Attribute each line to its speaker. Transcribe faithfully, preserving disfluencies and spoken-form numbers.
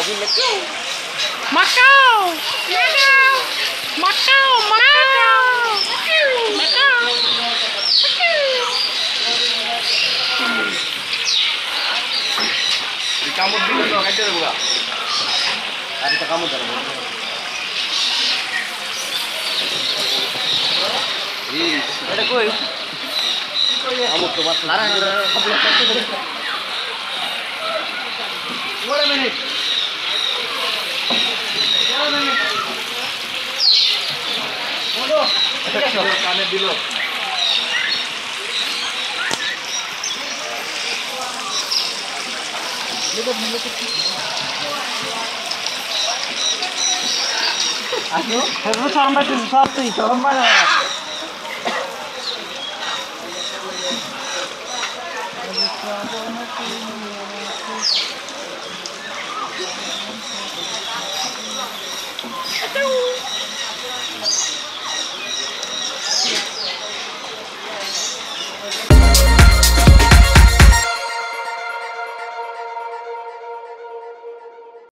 Speaker 1: Macaw! Macaw! Macaw! Macaw!
Speaker 2: Di kamu dulu dong, aja dulu. Ada kamu terus. Ih, ada koi. Kamu tuh mas. Larang, larang. Boleh menit. Boleh menit. Waduh, kalau kanan dulu. Aduh, harus sampai di satu itu mana? Aduh.